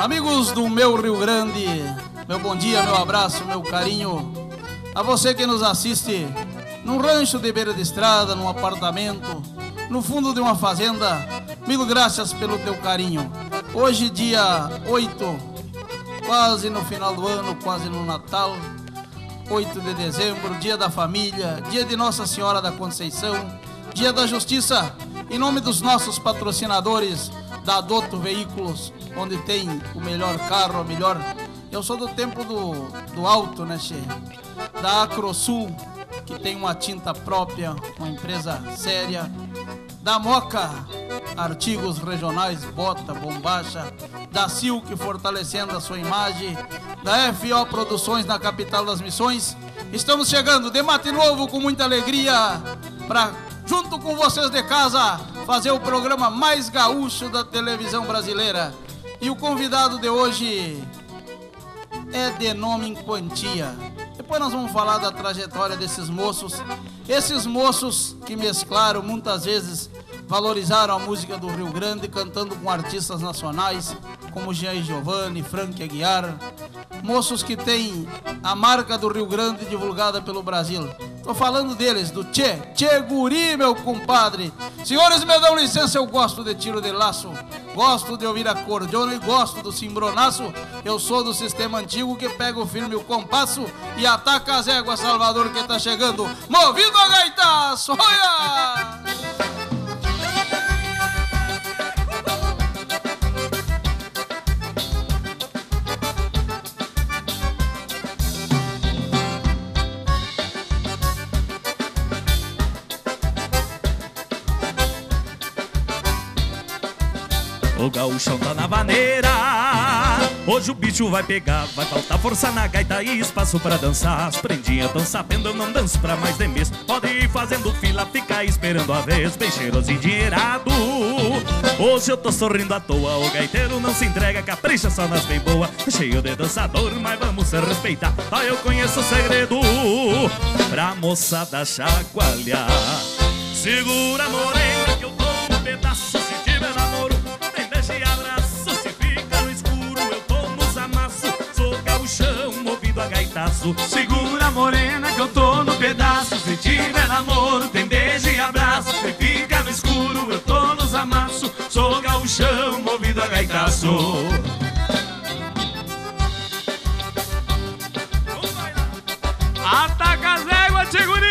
Amigos do meu Rio Grande, meu bom dia, meu abraço, meu carinho. A você que nos assiste num rancho de beira de estrada, num apartamento, no fundo de uma fazenda, mil graças pelo teu carinho. Hoje, dia 8, quase no final do ano, quase no Natal, 8 de dezembro, dia da família, dia de Nossa Senhora da Conceição, dia da Justiça. Em nome dos nossos patrocinadores da Adoto Veículos, onde tem o melhor carro, a melhor... Eu sou do tempo do alto, né, che? Da Acrosul, que tem uma tinta própria, uma empresa séria. Da Moca, artigos regionais, bota, bombacha. Da Silk, fortalecendo a sua imagem. Da FO Produções, na capital das missões. Estamos chegando de mate novo, com muita alegria, para, junto com vocês de casa, fazer o programa mais gaúcho da televisão brasileira. E o convidado de hoje é de nome em quantia. Depois nós vamos falar da trajetória desses moços. Esses moços que mesclaram, muitas vezes valorizaram a música do Rio Grande, cantando com artistas nacionais como Jean e Giovanni, Frank Aguiar. Moços que têm a marca do Rio Grande divulgada pelo Brasil. Tô falando deles, do Tchê Guri, meu compadre. Senhores, me dão licença, eu gosto de tiro de laço, gosto de ouvir acordeona e gosto do cimbronaço. Eu sou do sistema antigo que pega o firme o compasso e ataca as éguas, Salvador, que tá chegando, movido a gaitaço. Olha! O gaúchão tá na vaneira, hoje o bicho vai pegar. Vai faltar força na gaita e espaço pra dançar. As prendinhas tão sabendo, eu não danço pra mais de mês. Pode ir fazendo fila, ficar esperando a vez. Bem cheiroso e endinheirado, hoje eu tô sorrindo à toa. O gaiteiro não se entrega, capricha só nas bem boas. Cheio de dançador, mas vamos se respeitar. Só eu conheço o segredo pra moçada chacoalhar. Segura, morena, que eu dou um pedaço. Se tiver namoro, e abraço, se fica no escuro, eu tô nos amassos. Sou gauchão, movido a gaitaço. Segura, morena, que eu tô no pedaço. Se tiver namoro, tem beijo e abraço. Se fica no escuro, eu tô nos amassos. Sou gauchão, movido a gaitaço. Ataca as éguas, Tchê Guri!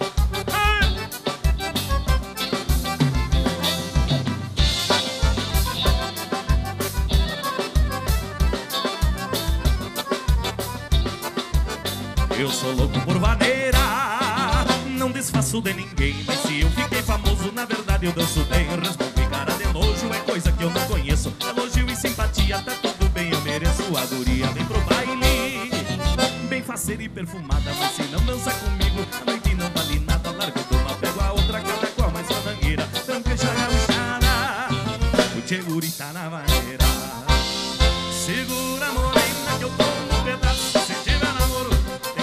Eu sou louco por vaneira, não desfaço de ninguém. Mas se eu fiquei famoso, na verdade eu danço bem. Respondi cara de nojo, é coisa que eu não conheço. Elogio e simpatia, tá tudo bem, eu mereço. A guria vem pro baile, bem faceira e perfumada. Mas se não dança comigo, a noite não vale nada. Largo toma, pego a outra, cada qual mais fandangueira. Tranqueja gauchada, o Tchê Guri tá na vaneira. Segura, morena, que eu tô no pedaço. Se tiver namoro,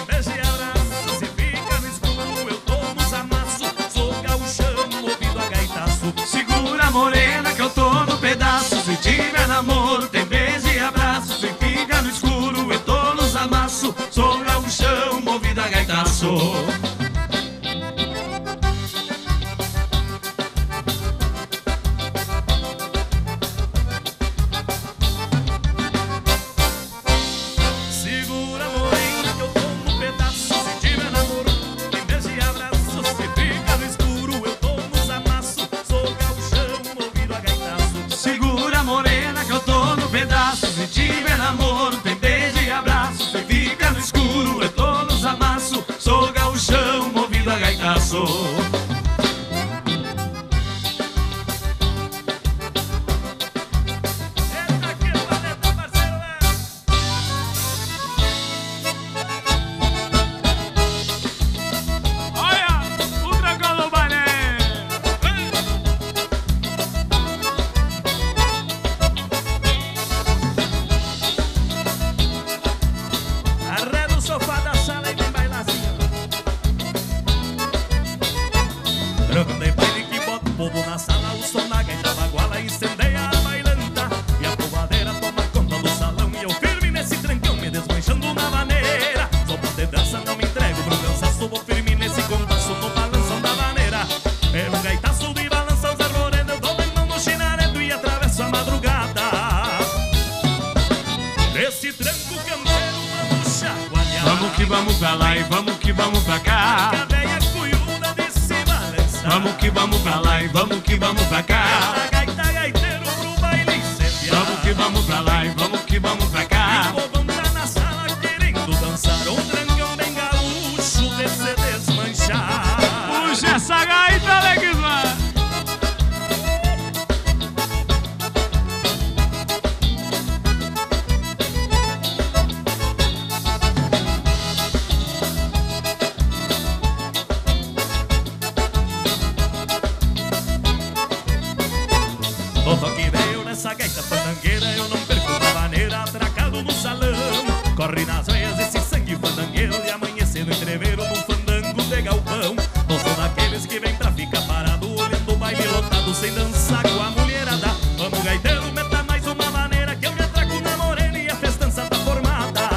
segura, morena, que eu tô no pedaço. Se tiver namoro, tem beijo e abraço. Se fica no escuro, eu tô nos amassos. Sou gauchão, movido a gaitaço. Segura, morena, que eu tô no pedaço. Se tiver namoro, tem beijo e abraço. Se fica no escuro, eu tô nos amassos. Sou gauchão, movido a gaitaço. Segura, morena, que eu tô no pedaço. Se tiver namoro, tem beijo e abraço. Se fica no escuro, eu tô nos amassos. Sou gauchão, que vamos pra lá e vamos que vamos pra cá. A véia cunhuda de se balançar. Vamos que vamos pra lá e vamos que vamos pra cá. A gaita gaiteiro pro baile incendiar. Vamos que vamos pra lá e vamos que vamos pra cá. E o povão tá na sala querendo dançar um trancão bem gaúcho de se desmanchar. Puxa essa gaita, Alexmar. O toque veio nessa gaita fandangueira, eu não perco uma maneira, atracado no salão. Corre nas veias esse sangue fandangueiro e amanhecer no entreveiro num fandango de galpão. Não sou daqueles que vem pra ficar parado, olhando o baile lotado sem dançar com a mulherada. Vamos gaiteiro, meta mais uma maneira que eu me atraco na morena e a festança tá formada.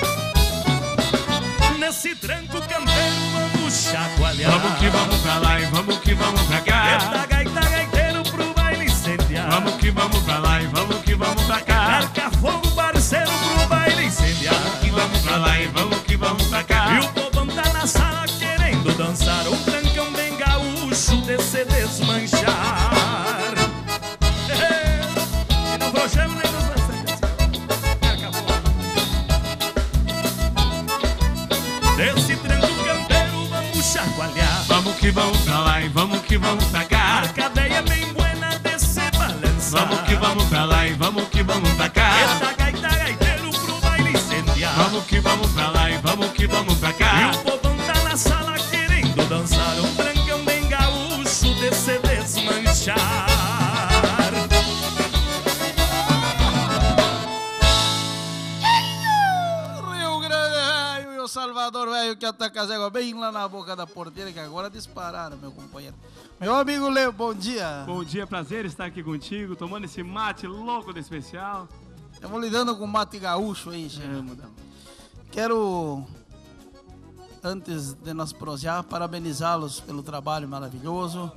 Nesse tranco campeiro vamos chacoalhar. Vamos que vamos pra lá e vamos que vamos pra cá. Eita gaita gaiteiro pro baile incendiar. Vamos que vamos pra lá e vamos que vamos pra cá. Marca fogo parceiro pro baile incendiar. Que vamos pra lá e vamos que vamos pra cá. E o povão tá na sala querendo dançar um trancão bem gaúcho de se desmanchar. E não brochamos nem nos lançantes. Marca fogo. Desse tranco campeiro vamos chacoalhar. Vamos que vamos pra lá e vamos que vamos pra cá. A cadeia bem buena de se balançar. Vamos que vamos pra lá e vamos que vamos pra cá. Esta gaita gaiteiro pro baile incendiar. Vamos que vamos pra lá e vamos que vamos pra cá. E o povão tá na sala querendo dançar um trancão bem gaúcho de se desmanchar. Rio Grande, velho, e o Salvador, velho, que ataca as éguas bem lá na boca da porteira, que agora dispararam, meu companheiro. Meu amigo Leo, bom dia. Bom dia, prazer estar aqui contigo, tomando esse mate louco de especial. Estamos lidando com mate gaúcho aí, gente. Mudamos. Quero, antes de nós prosear, parabenizá-los pelo trabalho maravilhoso.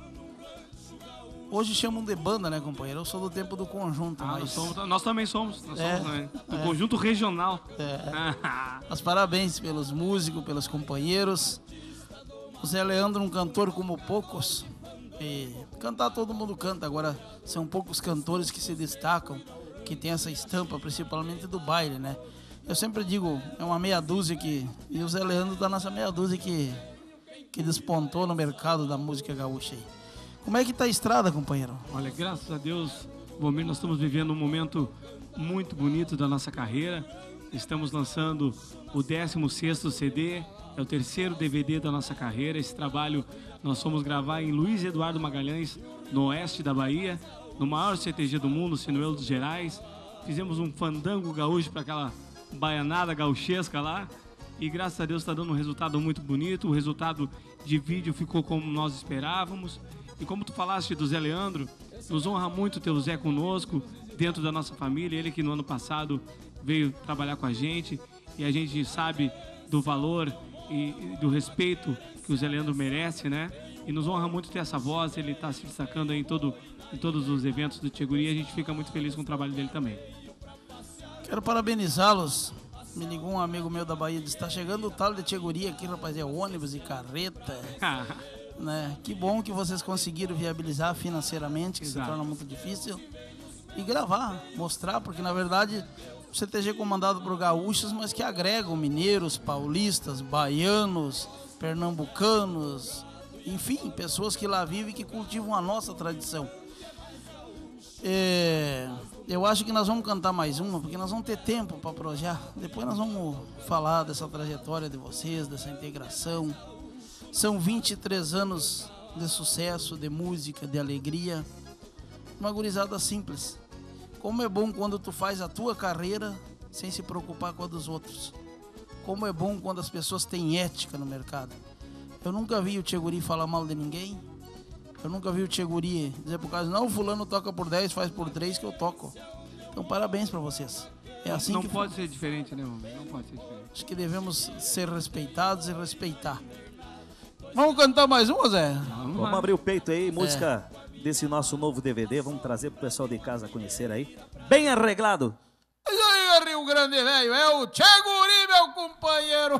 Hoje chamam de banda, né, companheiro? Eu sou do tempo do conjunto, mas... Nós também somos, nós É, somos, né? Do é. conjunto regional. Mas parabéns pelos músicos, pelos companheiros. O Zé Leandro, um cantor como poucos. E cantar todo mundo canta, agora são poucos cantores que se destacam, que tem essa estampa, principalmente do baile, né? Eu sempre digo, é uma meia dúzia que... E o Zé Leandro tá nessa meia dúzia que despontou no mercado da música gaúcha aí. Como é que tá a estrada, companheiro? Olha, graças a Deus, Vomir, nós estamos vivendo um momento muito bonito da nossa carreira. Estamos lançando o 16º CD, é o 3º DVD da nossa carreira. Esse trabalho nós fomos gravar em Luiz Eduardo Magalhães, no oeste da Bahia, no maior CTG do mundo, Sinuelo dos Gerais. Fizemos um fandango gaúcho para aquela baianada gauchesca lá. E graças a Deus está dando um resultado muito bonito. O resultado de vídeo ficou como nós esperávamos. E como tu falaste do Zé Leandro, nos honra muito ter o Zé conosco, dentro da nossa família. Ele que no ano passado veio trabalhar com a gente. E a gente sabe do valor e do respeito que o Zé Leandro merece, né? E nos honra muito ter essa voz. Ele está se destacando aí em todos os eventos do Tcheguri. E a gente fica muito feliz com o trabalho dele também. Quero parabenizá-los. Me ligou um amigo meu da Bahia, disse, tá chegando o tal de Tcheguri aqui, rapaz, é ônibus e carreta, né? Que bom que vocês conseguiram viabilizar financeiramente, que Exato. se torna muito difícil, e gravar, mostrar, porque na verdade o CTG é comandado por gaúchos, mas que agregam mineiros, paulistas, baianos, pernambucanos, enfim, pessoas que lá vivem e que cultivam a nossa tradição. Eu acho que nós vamos cantar mais uma, porque nós vamos ter tempo para projetar. Depois nós vamos falar dessa trajetória de vocês, dessa integração. São 23 anos de sucesso, de música, de alegria. Uma gurizada simples. Como é bom quando tu faz a tua carreira sem se preocupar com a dos outros. Como é bom quando as pessoas têm ética no mercado. Eu nunca vi o Tcheguri falar mal de ninguém. Eu nunca vi o Tcheguri dizer por causa, não, fulano toca por 10, faz por 3 que eu toco. Então, parabéns para vocês. É assim Não que pode ser diferente, né, homem? Não pode ser diferente. acho que devemos ser respeitados e respeitar. Vamos cantar mais uma, Zé? Vamos abrir o peito aí, música desse nosso novo DVD. Vamos trazer pro pessoal de casa conhecer aí. Bem arreglado. Isso aí, Rio Grande, velho. É o Tcheguri, meu meu companheiro.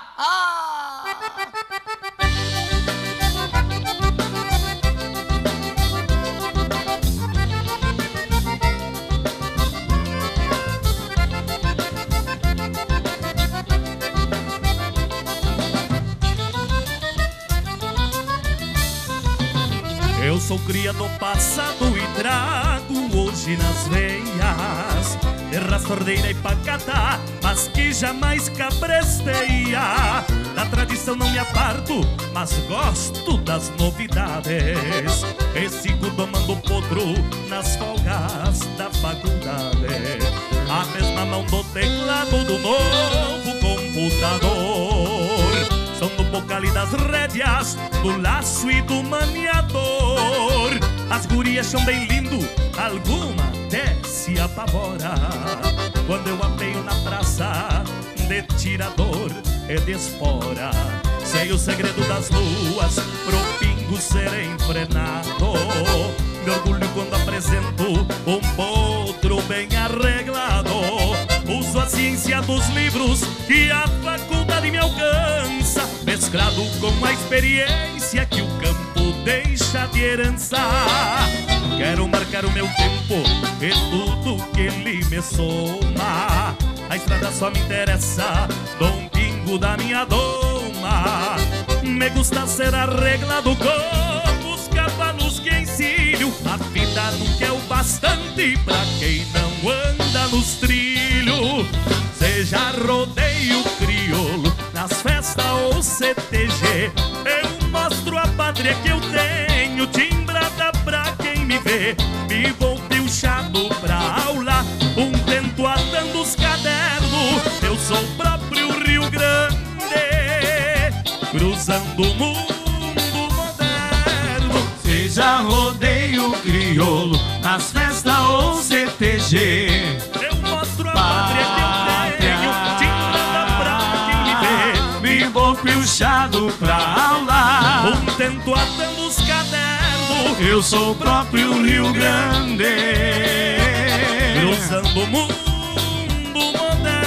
Eu sou cria do passado e trago hoje nas veias terra sordeira e pacata, mas que jamais cabresteia. Da tradição não me aparto, mas gosto das novidades. E sigo domando potro nas folgas da faculdade. A mesma mão do teclado do novo computador. São no bocal e das rédeas, do laço e do maniador. As gurias são bem lindo, alguma até se apavora. Quando eu apeio na praça, de tirador e de espora. Sei o segredo das luas, pro pingo ser enfrenado. Me orgulho quando apresento um potro bem arreglado. Uso a ciência dos livros que a faculdade me alcança, mesclado com a experiência que o campo deixa de herança. Quero marcar o meu tempo e tudo que ele me soma. A estrada só me interessa, dom pingo da minha doma. Me gusta ser arreglado como os cavalos que ensino. A vida nunca é o bastante pra quem não anda nos trilhos. Seja rodeio crioulo, nas festas ou CTG, eu mostro a pátria que eu tenho, timbrada pra quem me vê. Me vou pilchado pra aula, um tento atando os cadernos. Eu sou o próprio Rio Grande, cruzando o mundo moderno. Seja rodeio crioulo, nas festas ou CTG, eu mostro a pátria que eu tenho, timbrada pra quem me vê. me vou pilchado pra aula, Um tento atando os cadernos. eu sou o próprio Rio Grande, Cruzando o mundo moderno.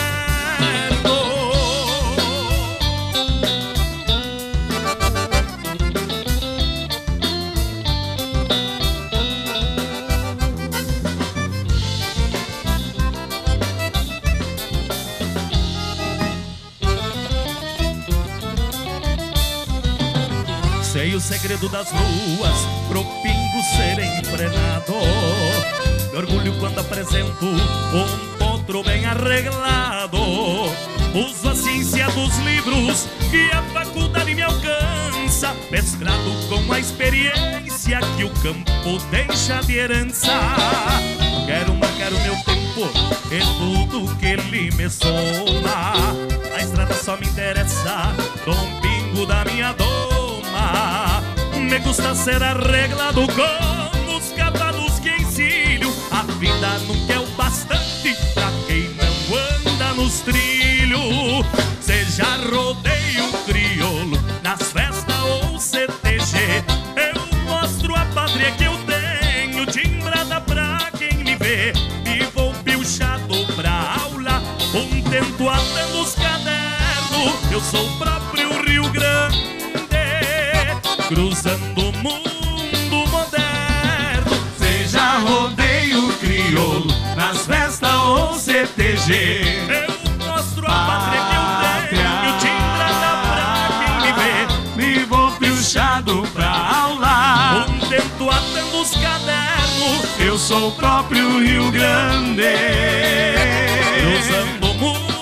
Sei o segredo das ruas, pro pingo ser enfrenado. Me orgulho quando apresento um potro bem arreglado. Uso a ciência dos livros que a faculdade me alcança, mesclado com a experiência que o campo deixa de herança. Quero marcar o meu tempo e tudo que ele me soma. A estrada só me interessa, dom pingo da minha doma. Me gusta ser arreglado como os cavalos que ensino. A vida nunca é o bastante pra quem não anda nos trilhos. Seja rodeio crioulo, nas festas ou CTG, eu mostro a pátria que eu tenho, timbrada pra quem me vê. E vou pilchado pra aula, um tento atando os cadernos. Eu sou o próprio Rio Grande, cruzando o mundo moderno. seja rodeio crioulo, nas festas ou CTG, eu mostro a pátria que eu tenho, timbrada pra quem me vê. me vou pilchado pra aula, Um tento atando os cadernos. eu sou o próprio Rio Grande, Cruzando o mundo moderno.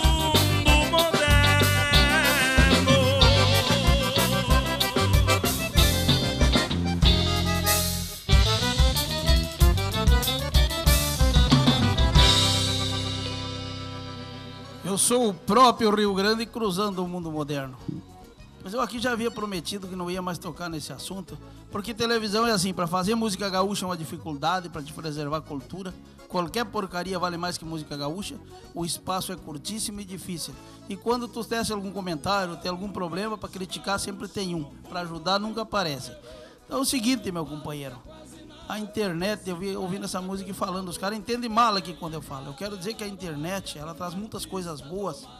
Eu sou o próprio Rio Grande cruzando o mundo moderno. Mas eu aqui já havia prometido que não ia mais tocar nesse assunto, porque televisão é assim, para fazer música gaúcha é uma dificuldade, para te preservar a cultura. Qualquer porcaria vale mais que música gaúcha, o espaço é curtíssimo e difícil. E quando tu tece algum comentário, tem algum problema, para criticar sempre tem um, para ajudar nunca aparece. Então é o seguinte, meu companheiro, a internet, eu vi ouvindo essa música e falando, os caras entendem mal aqui quando eu falo. Eu quero dizer que a internet, ela traz muitas coisas boas,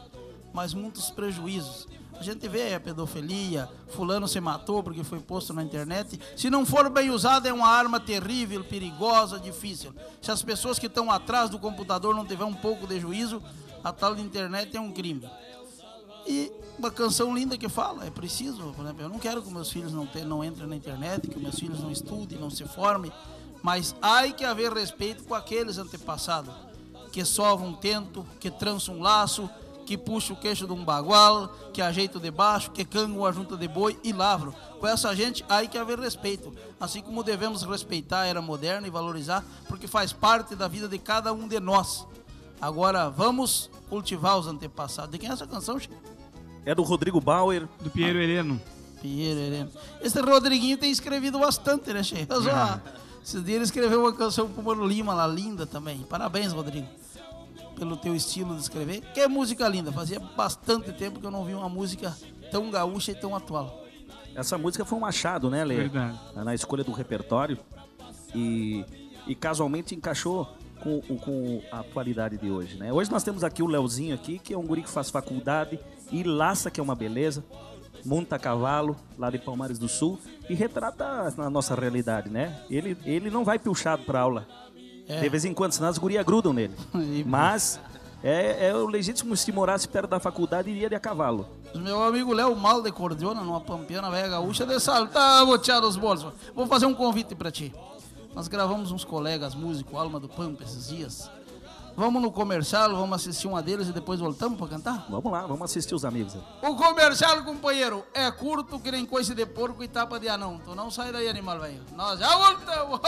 mas muitos prejuízos. A gente vê a pedofilia, fulano se matou porque foi posto na internet. Se não for bem usada, é uma arma terrível, perigosa, difícil. Se as pessoas que estão atrás do computador não tiver um pouco de juízo, a tal de internet é um crime. E uma canção linda que fala, é preciso, por exemplo, eu não quero que meus filhos não entrem na internet, que meus filhos não estudem, não se formem, mas há que haver respeito com aqueles antepassados, que sovam um tento, que trançam um laço, que puxa o queixo de um bagual, que ajeita o de baixo, que canga uma junta de boi e lavro. Com essa gente, há que haver respeito. Assim como devemos respeitar a era moderna e valorizar, porque faz parte da vida de cada um de nós. Agora, vamos cultivar os antepassados. De quem é essa canção, Chico? É do Rodrigo Bauer. Do Piero Heleno. Piero Heleno. Esse Rodriguinho tem escrevido bastante, né, Chico? Esses dias ele escreveu uma canção pro Mano Lima lá, linda também. Parabéns, Rodrigo, pelo teu estilo de escrever. Que música linda, fazia bastante tempo que eu não vi uma música tão gaúcha e tão atual. Essa música foi um achado, né, Lê? Verdade. Na escolha do repertório e casualmente encaixou com a atualidade de hoje, né? Hoje nós temos aqui o Leozinho aqui, que é um guri que faz faculdade e laça, que é uma beleza, monta a cavalo lá de Palmares do Sul e retrata a nossa realidade, né? Ele não vai pilchado pra aula. De vez em quando, senão as gurias grudam nele. Mas é o legítimo, se morasse perto da faculdade, iria de a cavalo. Meu amigo Léo, mal de cordiona, numa pampiana velha gaúcha, de saltar, botear os bolsos. Vou fazer um convite pra ti. Nós gravamos uns colegas músicos, Alma do Pampa, esses dias. Vamos no comercial, vamos assistir uma deles e depois voltamos pra cantar? Vamos lá, vamos assistir os amigos. O comercial, companheiro, é curto que nem coice de porco e tapa de anão. Tu não sai daí, animal velho. Nós já voltamos.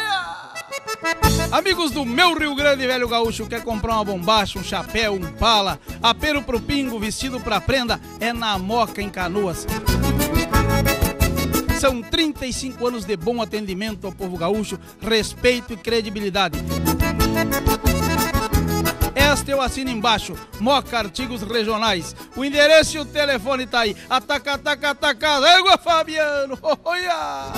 Amigos do meu Rio Grande, velho gaúcho, quer comprar uma bombacha, um chapéu, um pala, apelo pro pingo, vestido pra prenda, é na Moca, em Canoas. São 35 anos de bom atendimento ao povo gaúcho, respeito e credibilidade. Esta eu assino embaixo, Moca Artigos Regionais. O endereço e o telefone tá aí. Ataca, ataca, ataca, água, Fabiano. Olha!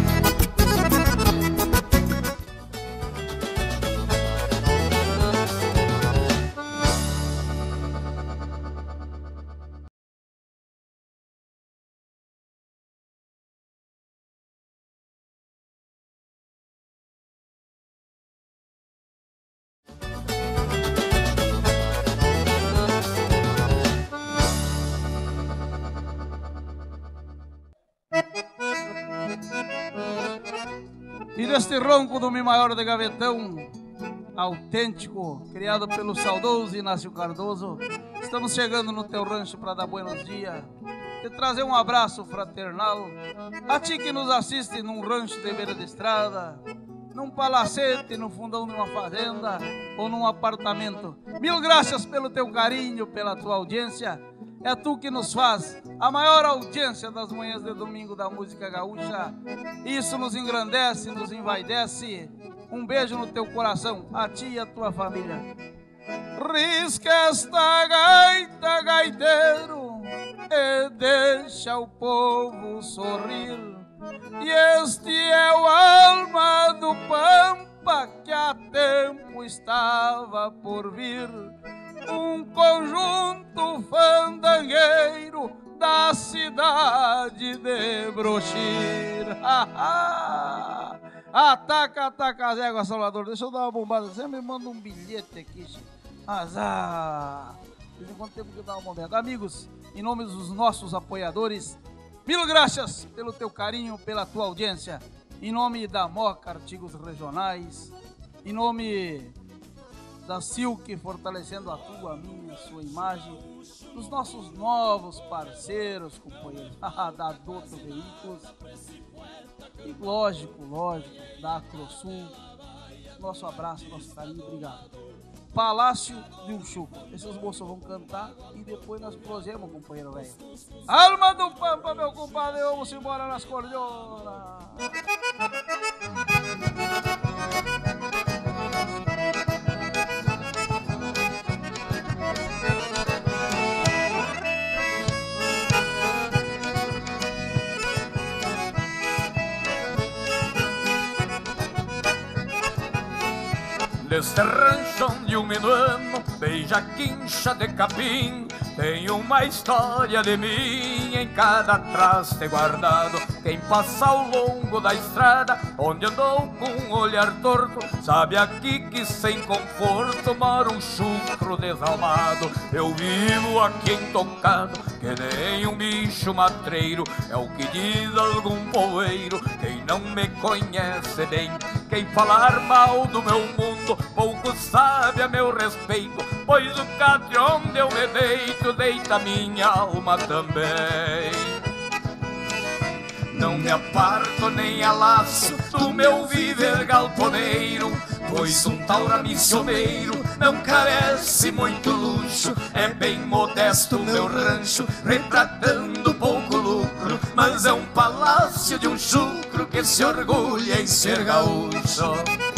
E deste ronco do Mi maior de gavetão, autêntico, criado pelo saudoso Inácio Cardoso, estamos chegando no teu rancho para dar buenos dias, te trazer um abraço fraternal a ti que nos assiste num rancho de beira de estrada, num palacete, no fundão de uma fazenda ou num apartamento. Mil graças pelo teu carinho, pela tua audiência. É tu que nos faz a maior audiência das manhãs de domingo da música gaúcha. Isso nos engrandece, nos envaidece. Um beijo no teu coração, a ti e a tua família. Risca esta gaita, gaiteiro, e deixa o povo sorrir. E este é o Alma do Pampa que há tempo estava por vir. Um conjunto fandangueiro da cidade de Brochir. Ataca, ataca as éguas, Salvador. Deixa eu dar uma bombada. Você me manda um bilhete aqui, azar. De quanto tempo que eu dar uma bombada? Amigos, em nome dos nossos apoiadores, mil graças pelo teu carinho, pela tua audiência. Em nome da Moca Artigos Regionais, em nome da Silk, fortalecendo a tua, a minha, a sua imagem, dos nossos novos parceiros, companheiros, da Doto Veículos, e lógico, da Acrosul, nosso abraço, nosso carinho, obrigado. Palácio de Uchuco, esses moços vão cantar e depois nós prosemos, companheiro velho. Alma do Pampa, meu compadre, vamos embora nas cordionas. Neste rancho onde um minuano beija quincha de capim, Tem uma história de mim em cada traste guardado. Quem passa ao longo da estrada, onde andou com um olhar torto, sabe aqui que sem conforto mora um chucro desalmado. Eu vivo aqui intocado, que nem um bicho matreiro, é o que diz algum poeiro. Quem não me conhece bem, quem falar mal do meu mundo, pouco sabe a meu respeito, pois o catre onde eu me deito, deita minha alma também. Não me aparto nem a laço do meu viver galponeiro, pois um taura missioneiro não carece muito luxo. É bem modesto o meu rancho, retratando pouco lucro, mas é um palácio de um chucro que se orgulha em ser gaúcho.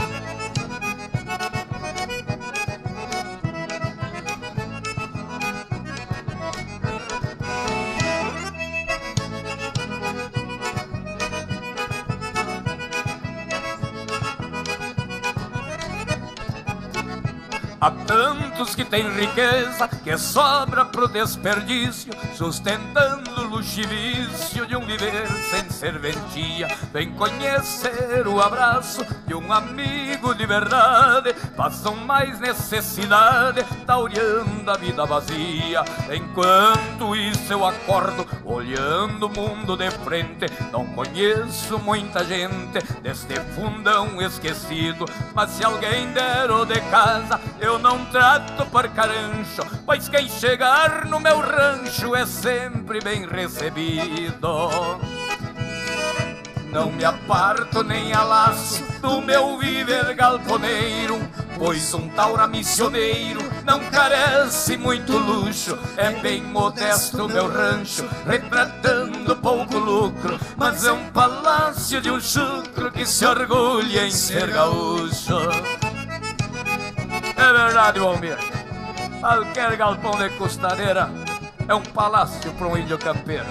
Há tantos que têm riqueza que sobra pro desperdício, sustentando o luxo e vício de um viver sem serventia. Vem conhecer o abraço de um amigo de verdade, passam mais necessidade, tauriando a vida vazia. Enquanto isso eu acordo, olhando o mundo de frente, não conheço muita gente deste fundão esquecido, mas se alguém der o de casa, eu não trato por carancho, pois quem chegar no meu rancho é sempre bem recebido. Não me aparto nem a laço do meu viver galponeiro, pois um taura missioneiro não carece muito luxo. É bem modesto o meu rancho, retratando pouco lucro, mas é um palácio de um chucro que se orgulha em ser gaúcho. É verdade, Valmir. Qualquer galpão de costaneira é um palácio para um índio campeiro.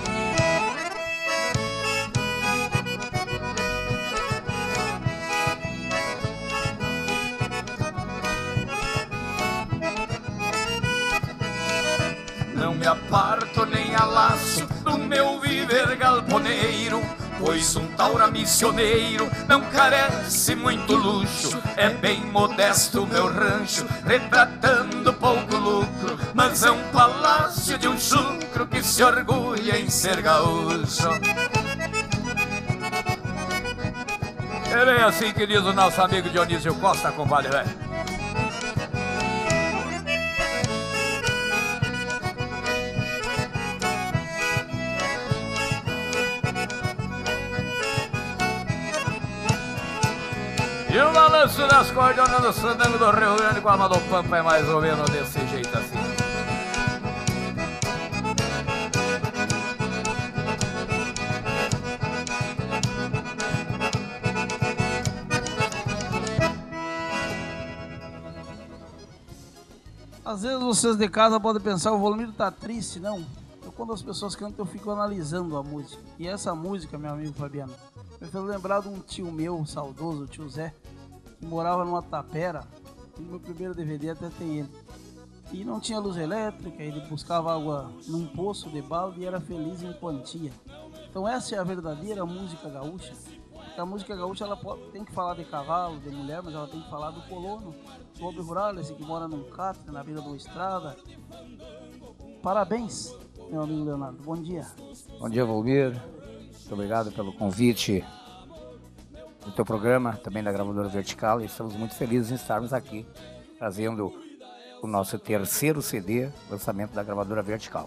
Não me aparto nem a laço do meu viver galponeiro, pois um taura missioneiro não carece muito luxo. É bem modesto o meu rancho, retratando pouco lucro, mas é um palácio de um chucro que se orgulha em ser gaúcho. É bem assim que diz o nosso amigo Dionísio Costa, compadre velho. E o balanço das cordonas do sandango do Rio Grande com a Amador Pampa é mais ou menos desse jeito assim. Às vezes vocês de casa podem pensar, o Volmir tá triste, não. Quando as pessoas cantam, eu fico analisando a música. E essa música, meu amigo Fabiano, me fez lembrar de um tio meu, saudoso, o tio Zé, que morava numa tapera. No meu primeiro DVD até tem ele. E não tinha luz elétrica, ele buscava água num poço de balde e era feliz em quantia. Então essa é a verdadeira música gaúcha. A música gaúcha ela tem que falar de cavalo, de mulher, mas ela tem que falar do colono, do homem rural, esse que mora num catre, na beira de uma estrada. Parabéns, meu amigo Leonardo. Bom dia. Bom dia, Valmir. Muito obrigado pelo convite do teu programa, também da Gravadora Vertical. E estamos muito felizes em estarmos aqui, trazendo o nosso terceiro CD, lançamento da Gravadora Vertical.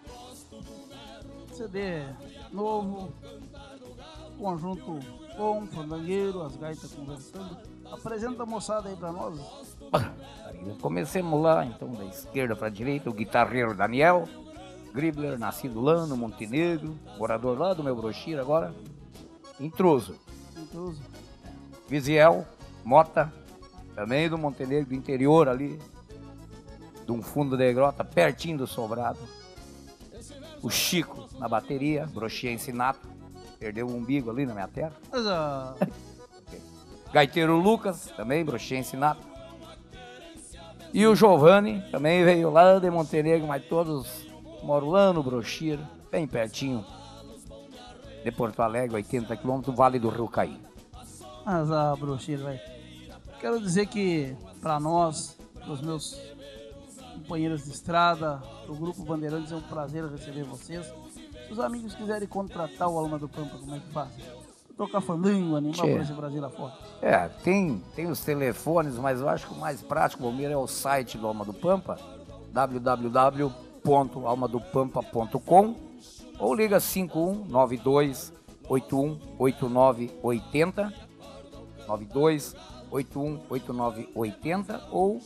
CD novo, conjunto bom, fandangueiro, as gaitas conversando. Apresenta a moçada aí pra nós. Comecemos lá, então, da esquerda para a direita, o guitarreiro Daniel Gribler, nascido lá no Montenegro, morador lá do meu brochir agora, intruso. Visiel Mota, também do Montenegro, do interior ali, de um fundo de grota, pertinho do Sobrado. O Chico na bateria, brochia ensinato, perdeu o umbigo ali na minha terra. Gaiteiro Lucas, também brochia ensinato. E o Giovanni, também veio lá de Montenegro, mas todos Moro lá no Brochir, bem pertinho de Porto Alegre, 80 quilômetros, Vale do Rio Caí. Mas Brochir, velho. Quero dizer que para nós, os meus companheiros de estrada, do Grupo Bandeirantes, é um prazer receber vocês. Se os amigos quiserem contratar o Alma do Pampa, como é que faz? Tocar fandango, animar por esse Brasil afora. Tem os telefones, mas eu acho que o mais prático, Valmir, é o site do Alma do Pampa, www.almadopampa.com, ou liga 5192-818980, 92-818980, ou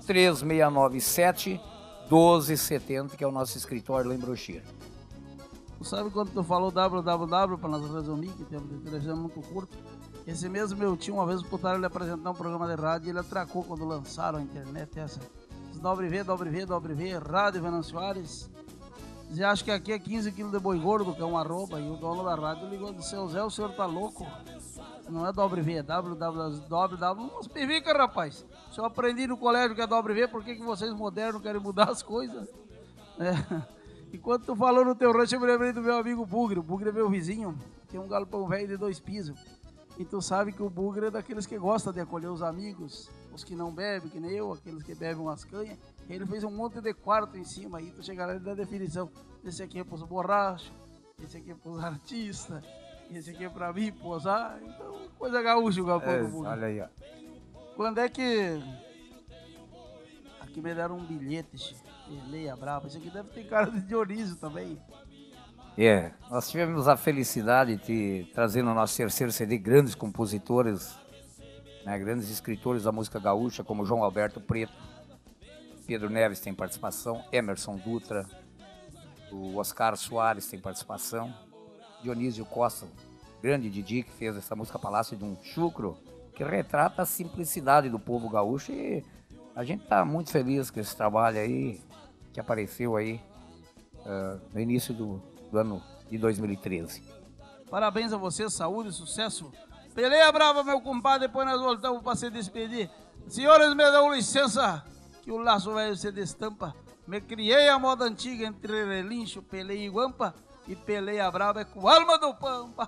3697-1270, que é o nosso escritório lá em Brochir. Tu sabe quando tu falou www, para nós resumir, que tempo de televisão muito curto, esse mesmo meu tio, uma vez botaram ele apresentar um programa de rádio e ele atracou quando lançaram a internet essa. www, Rádio Venâncio Soares. Você acha que aqui é 15 quilos de boi gordo, que é uma arroba, e o dono da rádio ligou e disse: seu Zé, o senhor tá louco? Não é www, é www. Mas pivica, rapaz. Se eu aprendi no colégio que é www, por que vocês modernos querem mudar as coisas? Enquanto tu falou no teu rancho, eu me lembrei do meu amigo Bugre. O Bugre é meu vizinho, tem um galpão velho de 2 pisos. E tu sabe que o Bugre é daqueles que gosta de acolher os amigos, os que não bebem, que nem eu, aqueles que bebem umas canhas. Ele fez um monte de quarto em cima, aí tu chega lá e dá a definição. Esse aqui é pros borrachos, esse aqui é pros artistas, esse aqui é pra mim posar. Então, coisa gaúcha o galpão do Bugre. Olha aí, ó. Quando é que... Aqui me deram um bilhete, Peleia Brava. Esse aqui deve ter cara de Dionísio também. Nós tivemos a felicidade de trazer no nosso terceiro CD grandes compositores, né, grandes escritores da música gaúcha, como João Alberto Preto, Pedro Neves tem participação, Emerson Dutra, o Oscar Soares tem participação, Dionísio Costa, grande Didi, que fez essa música Palácio de um Chucro, que retrata a simplicidade do povo gaúcho, e a gente está muito feliz com esse trabalho aí, que apareceu aí no início do ano de 2013. Parabéns a você, saúde e sucesso. Peleia Brava, meu compadre, depois nós voltamos para se despedir. Senhores, me dão licença, que o laço velho se destampa. Me criei a moda antiga entre relincho, peleia e guampa, e Peleia Brava é com Alma do Pampa.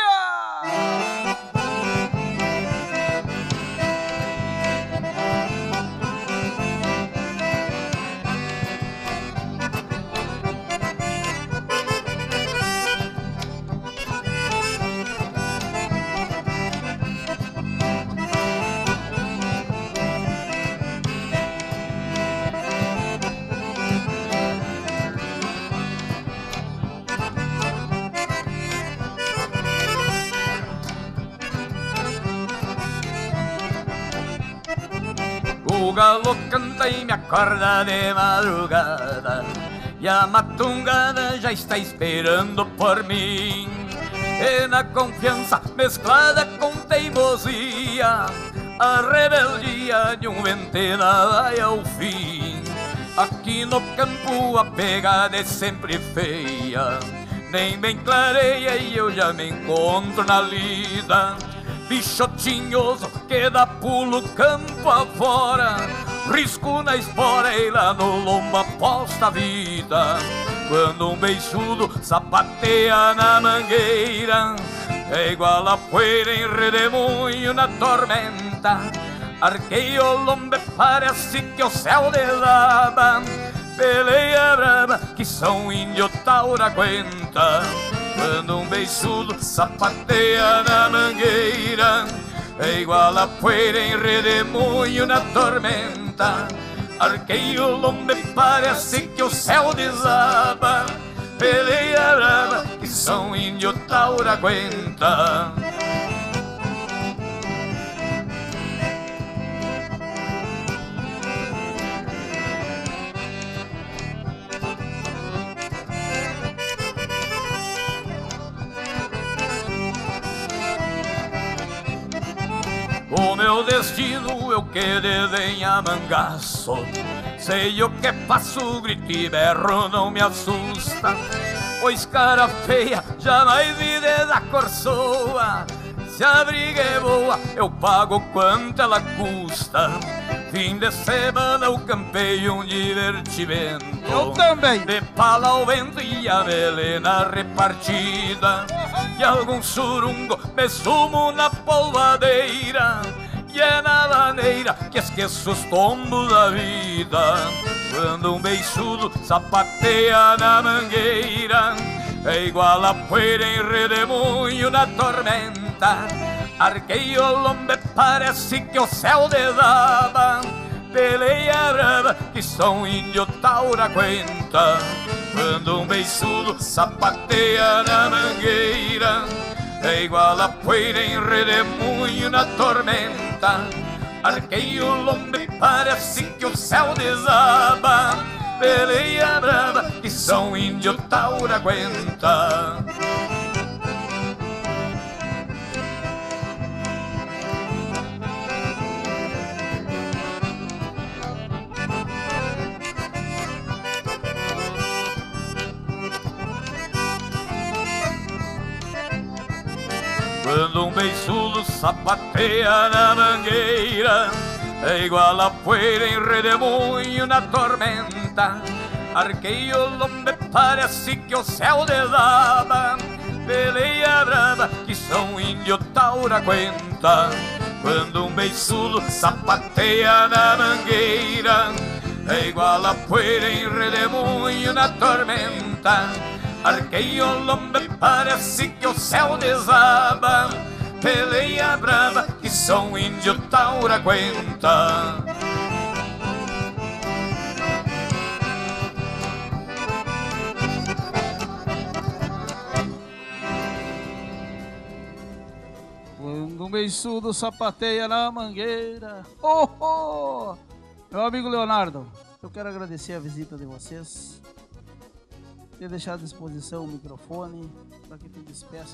O galo canta e me acorda de madrugada, e a matungada já está esperando por mim. E na confiança mesclada com teimosia, a rebeldia de um ventena vai ao fim. Aqui no campo a pegada é sempre feia, nem bem clareia e eu já me encontro na lida. Bicho tinhoso que dá pulo campo afora, risco na espora e lá no lombo aposta a vida. Quando um beiçudo sapateia na mangueira, é igual a poeira em redemoinho na tormenta. Arquei o lombo e parece que o céu desaba. Peleia brava que São Índio Taura aguenta. Quando um beiçudo sapateia na mangueira, é igual a poeira em redemoinho na tormenta. Arquei o lombo e parece que o céu desaba. Peleia brava que São Índio Taura aguenta. O meu destino eu que desenha mangaço, sei o que faço, grito e berro não me assusta. Pois cara feia jamais me desacorçoa, se a briga é boa, eu pago quanto ela custa. Fim de semana eu campei um divertimento. Eu também. De pala ao vento e a melena repartida. E algum surungo me sumo na polvadeira. E é na maneira que esqueço os tombos da vida. Quando um beiçudo sapateia na mangueira, é igual a poeira em redemoinho na tormenta. Arquei o lombe, parece que o céu desaba. Peleia brava que só um índio taura aguenta. Quando um beiçudo sapateia na mangueira, é igual a poeira em redemoinho na tormenta. Arquei o lombe, parece que o céu desaba. Peleia brava que só um índio taura aguenta. Quando um beiçudo sapateia na mangueira, é igual a poeira em redemoinho na tormenta. Arquei o lombe, parece que o céu desaba. Peleia brava que só um índio taura aguenta. Quando um beiçudo sapateia na mangueira, é igual a poeira em redemoinho na tormenta. Arquei o lombe, parece que o céu desaba. Peleia brava que só um índio taura aguenta. Quando um beiçudo sapateia na mangueira. Oh, oh! Meu amigo Leonardo, eu quero agradecer a visita de vocês, ter deixado à disposição o microfone para que te despeça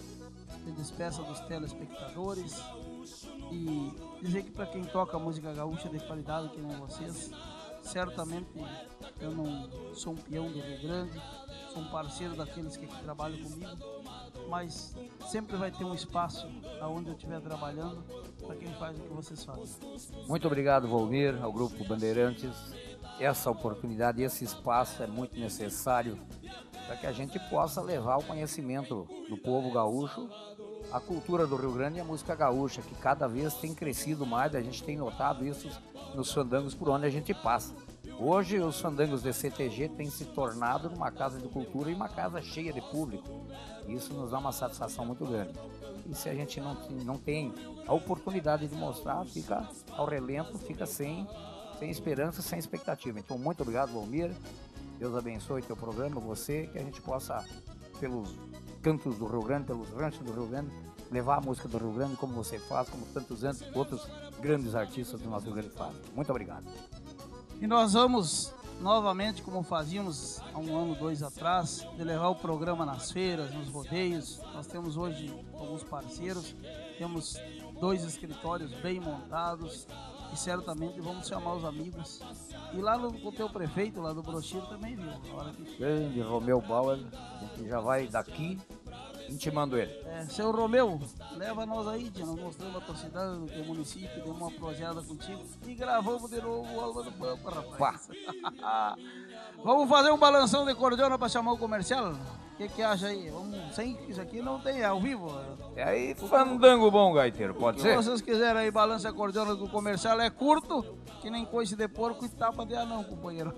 dos telespectadores e dizer que para quem toca música gaúcha de qualidade que nem vocês, certamente eu não sou um peão do Rio Grande, sou um parceiro daqueles que trabalham comigo, mas sempre vai ter um espaço aonde eu estiver trabalhando para quem faz o que vocês fazem. Muito obrigado, Volmir, ao Grupo Bandeirantes. Essa oportunidade, esse espaço é muito necessário para que a gente possa levar o conhecimento do povo gaúcho, a cultura do Rio Grande e a música gaúcha, que cada vez tem crescido mais. A gente tem notado isso nos fandangos por onde a gente passa. Hoje os fandangos de CTG têm se tornado uma casa de cultura e uma casa cheia de público. Isso nos dá uma satisfação muito grande. E se a gente não tem a oportunidade de mostrar, fica ao relento, fica sem esperança, sem expectativa. Então, muito obrigado, Volmir. Deus abençoe teu programa, você, que a gente possa, pelos cantos do Rio Grande, pelos ranchos do Rio Grande, levar a música do Rio Grande como você faz, como tantos outros grandes artistas do nosso Rio Grande fazem. Muito obrigado. E nós vamos novamente, como fazíamos há 1 ano, 2 atrás, de levar o programa nas feiras, nos rodeios. Nós temos hoje alguns parceiros, temos 2 escritórios bem montados e certamente vamos chamar os amigos. E lá com o teu prefeito, lá do Brochiro, também viu. Grande Romeu Bauer, a gente já vai daqui intimando ele. Seu Romeu, leva nós aí, tia, nós mostramos a tua cidade, o teu município, demos uma proseada contigo e gravamos de novo o Alma do Pampa, rapaz. Vamos fazer um balanção de cordiona para chamar o comercial? O que acha aí? Vamos, sem isso aqui não tem, é ao vivo. É aí, fandango bom, gaiteiro, pode ser? Se vocês quiserem aí, balança a cordiona do comercial, é curto, que nem coice de porco e tapa de anão, companheiro.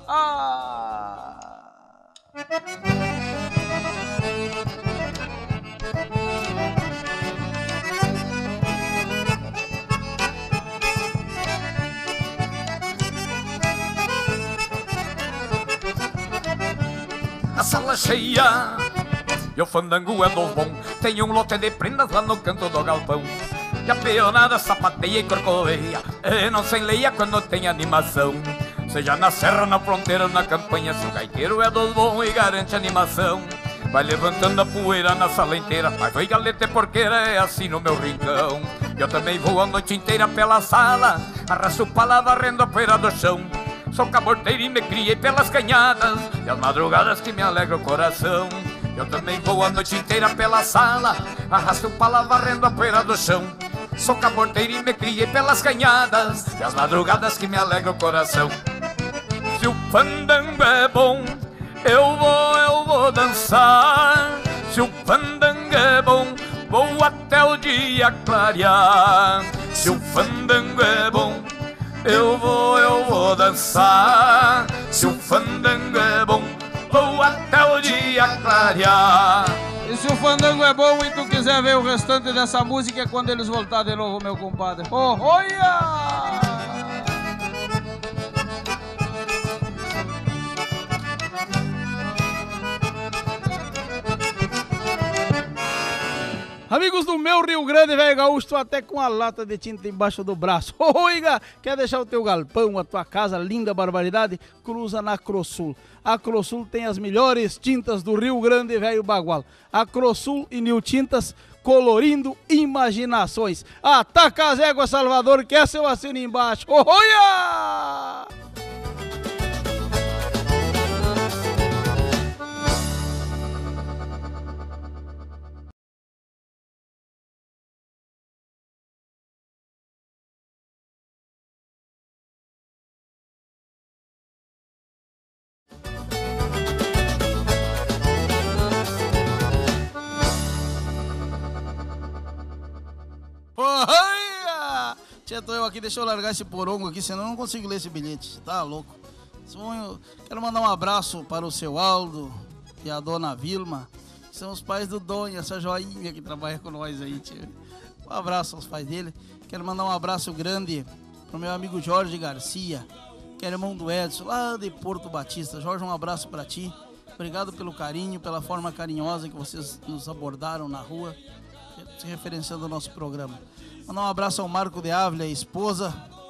A sala cheia e o fandango é do bom. Tem um lote de prendas lá no canto do galpão. E a peonada sapateia e corcoveia, e não se enleia quando tem animação. Seja na serra, na fronteira, na campanha, se o gaiteiro é dos bom e garante animação. Vai levantando a poeira na sala inteira, mas foi galeta e porqueira, é assim no meu rincão. Eu também vou a noite inteira pela sala, arrasto pala varrendo a poeira do chão. Sou caborteiro e me criei pelas canhadas, e as madrugadas que me alegram o coração. Eu também vou a noite inteira pela sala, arrasto o pala varrendo a poeira do chão. Sou caborteiro e me criei pelas canhadas, e as madrugadas que me alegram o coração. Se o fandango é bom, eu vou dançar. Se o fandango é bom, vou até o dia clarear. Se o fandango é bom, eu vou dançar. Se o fandango é bom, vou até o dia clarear. E se o fandango é bom e tu quiser ver o restante dessa música é quando eles voltarem de novo, meu compadre. Oh, olha! Amigos do meu Rio Grande, velho gaúcho, tô até com a lata de tinta embaixo do braço. Oiga, quer deixar o teu galpão, a tua casa, linda barbaridade? Cruza na Crossul. A Crossul tem as melhores tintas do Rio Grande, velho bagual. A Crossul e New Tintas, colorindo imaginações. Ataca as éguas, Salvador, que é seu assino embaixo. Olha! Tia, tô eu aqui, deixa eu largar esse porongo aqui, senão eu não consigo ler esse bilhete, tá louco? Quero mandar um abraço para o seu Aldo e a dona Vilma, que são os pais do Dom e essa joinha que trabalha com nós aí, tia. Um abraço aos pais dele. Quero mandar um abraço grande pro meu amigo Jorge Garcia, que é irmão do Edson, lá de Porto Batista. Jorge, um abraço para ti. Obrigado pelo carinho, pela forma carinhosa que vocês nos abordaram na rua, se referenciando ao nosso programa. Mandar um abraço ao Marco de Ávila, esposa,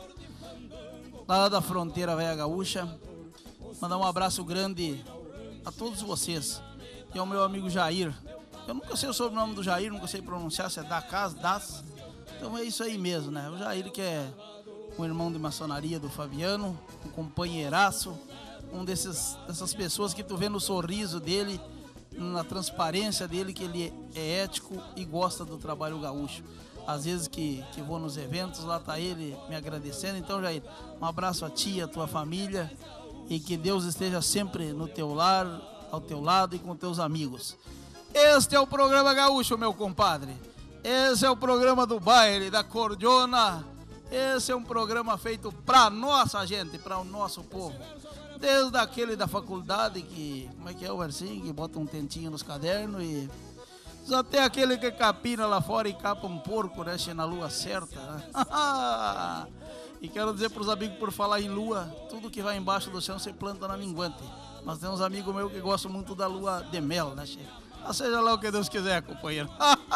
lá da fronteira velha gaúcha. Mandar um abraço grande a todos vocês. E ao meu amigo Jair. Eu nunca sei o sobrenome do Jair, nunca sei pronunciar, se é da casa, das. Então é isso aí mesmo, né? O Jair, que é um irmão de maçonaria do Fabiano, um companheiraço, dessas pessoas que tu vê no sorriso dele, na transparência dele, que ele é ético e gosta do trabalho gaúcho. Às vezes que vou nos eventos, lá tá ele me agradecendo. Então, Jair, um abraço a ti, a tua família, e que Deus esteja sempre no teu lar, ao teu lado e com teus amigos. Este é o programa gaúcho, meu compadre. Esse é o programa do baile, da cordiona. Esse é um programa feito pra nossa gente, para o nosso povo. Desde aquele da faculdade que, como é que é o versinho, que bota um tentinho nos cadernos, e até aquele que capina lá fora e capa um porco, né, na lua certa, né? E quero dizer para os amigos, por falar em lua, tudo que vai embaixo do chão se planta na minguante. Mas tem uns amigos meus que gostam muito da lua de mel, né, chefe? Seja lá o que Deus quiser, companheiro.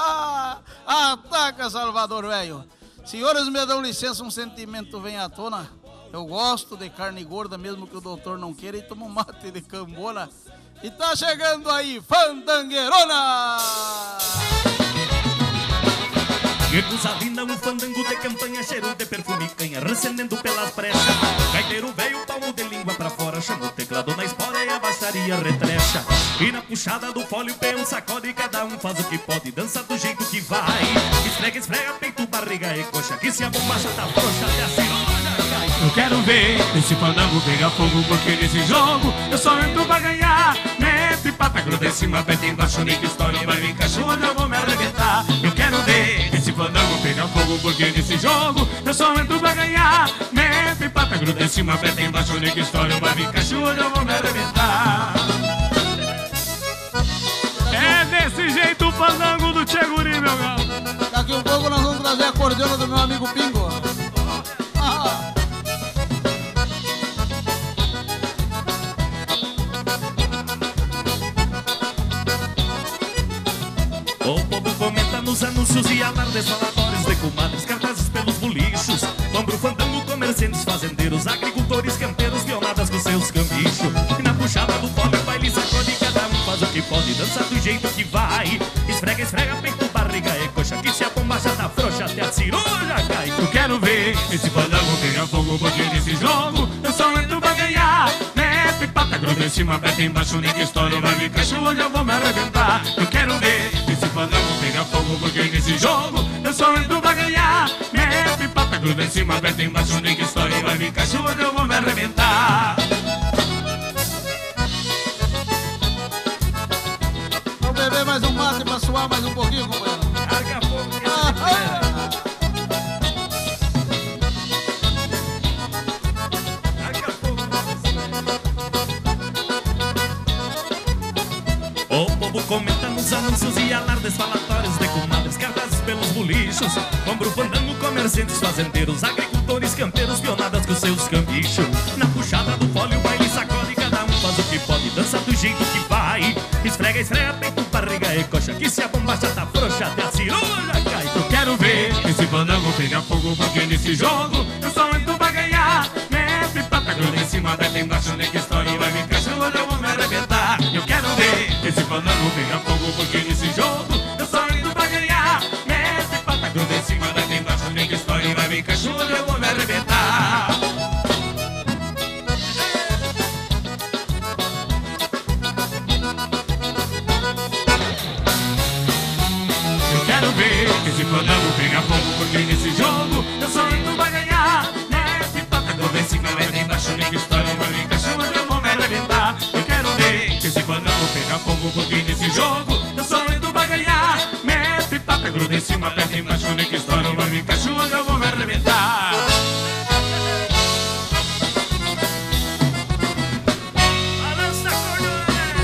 Ataca, Salvador, velho. Senhores, me dão licença, um sentimento vem à tona. Eu gosto de carne gorda, mesmo que o doutor não queira, e tomo mate de cambona. E tá chegando aí, Fandangueirona! Que coisa linda, um fandango de campanha, cheiro de perfume e canha, recendendo pelas brechas. Gaiteiro velho, palmo de língua pra fora, chama o teclado na espora e a baixaria retrecha. E na puxada do fole o peão sacode, cada um faz o que pode, dança do jeito que vai. Esfrega, esfrega, peito, barriga e coxa, que se a bombacha tá frouxa, até a cirurgia cai. Eu quero ver esse fandango pegar fogo, porque nesse jogo eu só entro pra ganhar. Mete pata, gruda em cima, pé embaixo, nem que história vai vir cachorro, eu vou me arrebentar. Eu quero ver esse fandango pegar fogo, porque nesse jogo eu só entro pra ganhar. Mete pata, gruda em cima, pé embaixo, nem que história vai vir cachorro, eu vou me arrebentar. É desse jeito o fandango do Tchê Guri, meu galo. Daqui um pouco nós vamos trazer a cordiona do meu amigo Pingo. O povo comenta nos anúncios e alardes, falatórios de comadres, cartazes pelos bolichos. Ombro fandango, comerciantes, fazendeiros, agricultores, campeiros, guionadas com seus cambichos. E na puxada do fole o baile sacode, cada um faz o que pode, dança do jeito que vai. Esfrega, esfrega, peito, barriga e coxa, que se a bombacha tá frouxa, até a cirurgia cai. Eu quero ver esse fandango pegar fogo, porque nesse jogo eu só entro pra ganhar. Mete pata, gruda em cima, aperta embaixo, nem que estouro, vai me cacho, hoje eu vou me arrebentar. Eu quero ver esse fandango pegar fogo, porque nesse jogo eu só entro pra ganhar. Mete pata, gruda em cima, aperta embaixo, nem que estouro, vai me cacho, hoje eu vou me arrebentar. Vamos beber mais um mate pra suar mais um pouquinho, companheiro. Larga fogo. O povo comenta nos anúncios e alardes falatórios de comadres, cartazes pelos bolichos. Compro fandango, comerciantes, fazendeiros, agricultores, campeiros, pionadas com seus cambichos. Na puxada do fole o baile sacode, cada um faz o que pode, dança do jeito que vai. Esfrega, esfrega, peito, barriga e coxa, que se a bombacha tá frouxa, até a cirurgia cai. Eu quero ver esse fandango pegar fogo, porque nesse jogo eu só entro pra ganhar. Mete pata, gruda em cima, aperta embaixo, nem que estouro, vai me cacho, hoje eu vou me arrebentar. Eu quero ver esse fandango pegar fogo, porque nesse jogo eu só entro pra ganhar. Mete pata, gruda em cima, aperta embaixo, nem que estouro, vai me cacho, hoje eu vou me arrebentar. Eu quero ver esse fandango pegar fogo, porque nesse jogo eu só entro pra ganhar. Mete pata, gruda em cima, aperta embaixo, nem que estouro, vai me cacho, hoje eu vou me arrebentar. Eu quero ver esse fandango pegar fogo, porque nesse jogo eu só entro pra ganhar. Mete pata, gruda em cima, aperta embaixo, nem que estouro, vai me cacho, hoje eu vou me arrebentar. Balança a cordona.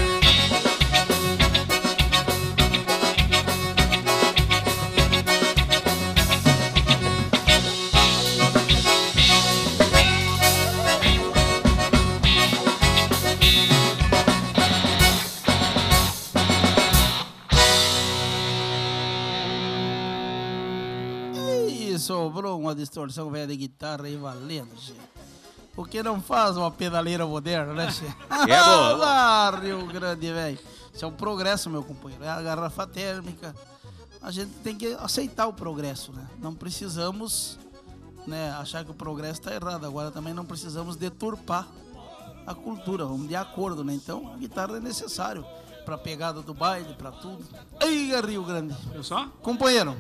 Ih, sobrou uma distorção velha de guitarra aí valendo, che. Por que não faz uma pedaleira moderna, né, che? É bom. Ah, Rio Grande, velho. Isso é um progresso, meu companheiro. É a garrafa térmica. A gente tem que aceitar o progresso, né? Não precisamos, né, achar que o progresso está errado. Agora também não precisamos deturpar a cultura. Vamos de acordo, né? Então a guitarra é necessário para a pegada do baile, para tudo. Aí, Rio Grande. Viu só? Companheiro,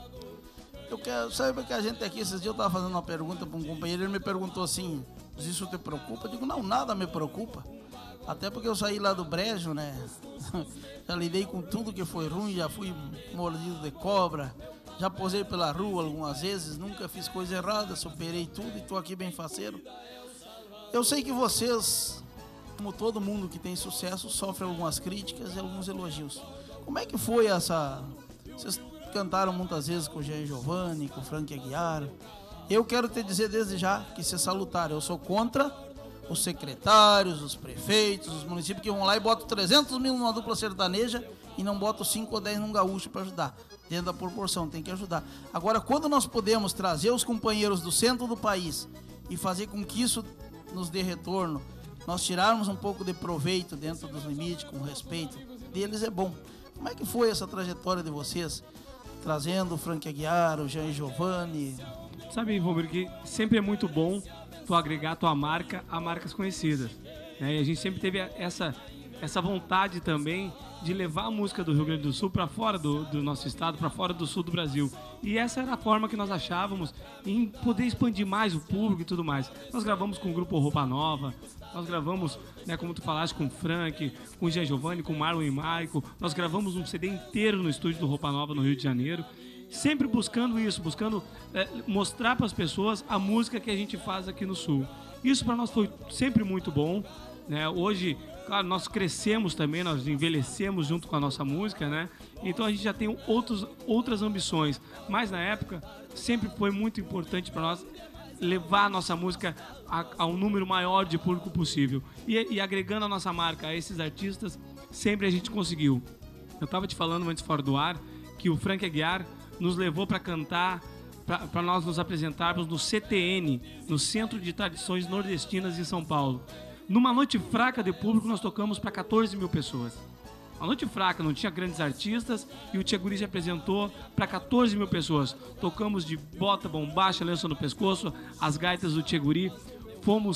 eu quero saber que a gente aqui, esses dias eu estava fazendo uma pergunta para um companheiro, ele me perguntou assim, isso te preocupa? Eu digo, não, nada me preocupa. Até porque eu saí lá do brejo, né? Já lidei com tudo que foi ruim, já fui mordido de cobra, já posei pela rua algumas vezes, nunca fiz coisa errada, superei tudo e estou aqui bem faceiro. Eu sei que vocês, como todo mundo que tem sucesso, sofre algumas críticas e alguns elogios. Como é que foi essa... Vocês cantaram muitas vezes com o Jean Giovanni, com o Frank Aguiar. Eu quero te dizer desde já que isso é salutar. Eu sou contra os secretários, os prefeitos, os municípios que vão lá e botam 300 mil numa dupla sertaneja e não botam 5 ou 10 num gaúcho para ajudar. Dentro da proporção, tem que ajudar. Agora, quando nós podemos trazer os companheiros do centro do país e fazer com que isso nos dê retorno, nós tirarmos um pouco de proveito dentro dos limites, com respeito deles, é bom. Como é que foi essa trajetória de vocês, trazendo o Frank Aguiar, o Jean Giovanni? Sabe, Romero, que sempre é muito bom tu agregar tua marca a marcas conhecidas, né? E a gente sempre teve essa vontade também de levar a música do Rio Grande do Sul para fora do nosso estado, para fora do sul do Brasil. E essa era a forma que nós achávamos em poder expandir mais o público e tudo mais. Nós gravamos com o grupo Roupa Nova, nós gravamos, né, como tu falaste, com o Frank, com o Jean Giovanni, com o Marlon e Maico. Nós gravamos um CD inteiro no estúdio do Roupa Nova, no Rio de Janeiro. Sempre buscando isso, buscando mostrar para as pessoas a música que a gente faz aqui no Sul. Isso para nós foi sempre muito bom, né? Hoje, claro, nós crescemos também, nós envelhecemos junto com a nossa música, né? Então a gente já tem outras ambições. Mas na época, sempre foi muito importante para nós levar a nossa música a um número maior de público possível. E agregando a nossa marca a esses artistas, sempre a gente conseguiu. Eu estava te falando antes fora do ar que o Frank Aguiar nos levou para cantar, para nós nos apresentarmos no CTN, no Centro de Tradições Nordestinas em São Paulo. Numa noite fraca de público, nós tocamos para 14 mil pessoas. Uma noite fraca, não tinha grandes artistas, e o Tchê Guri se apresentou para 14 mil pessoas. Tocamos de bota, bombacha, lenço no pescoço, as gaitas do Tchê Guri. Fomos